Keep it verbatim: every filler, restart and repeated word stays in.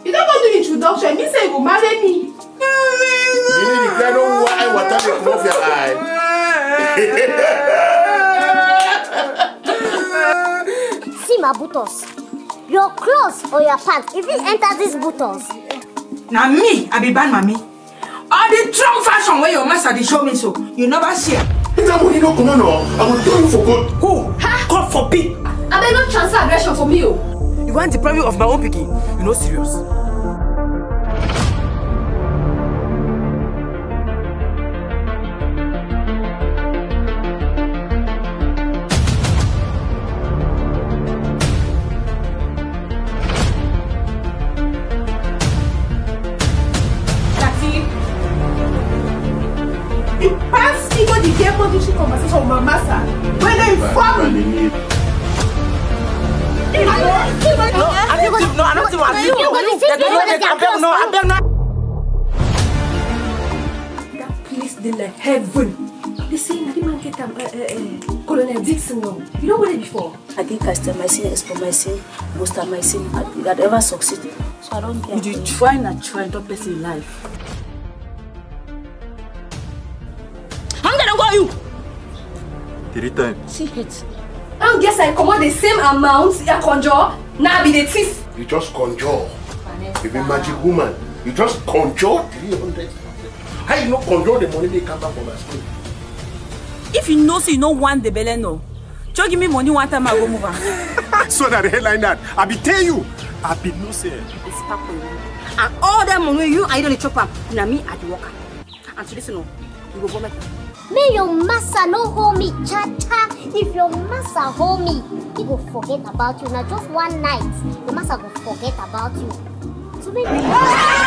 You don't want to do introduction. Me say you go marry me. You need to get on why water they come off your eye. See my buttons. Your clothes or your pants, if you enter these buttons. Now me, I be bad mommy. All the strong fashion where your master they show me so, you never share. If that money don't come on, I will do you for good. Who? Huh? God forbid. I better not transfer aggression from you. You want the private of my own picking? You know serious. Conversation with my master. When they inform me. No, I'm not no, I'm not no, I'm not. That place they like heaven. They say that the man get um, uh, uh, Colonel Dixon now. You know what it before? I think castamycin, espomycin, bostamycin, that ever succeeded. So I don't care. You try not try to place in life. I'm gonna go you. Three times. See it. I guess I command the same amount I conjure. Now be the thief. You just conjure. You be magic woman. You just conjure three hundred. How you not conjure the money they come back from my school? If you know, so you know one the belly no. Just give me money one time I go move on. So that the headline that I be tell you, I be no say. It's Spaco. And all that money you I don't chop up. Now me at the worker. And to listen, no, you go vomit. May your master no hold me, cha-cha. If your master hold me, he will forget about you. Now just one night, your master will forget about you. So maybe...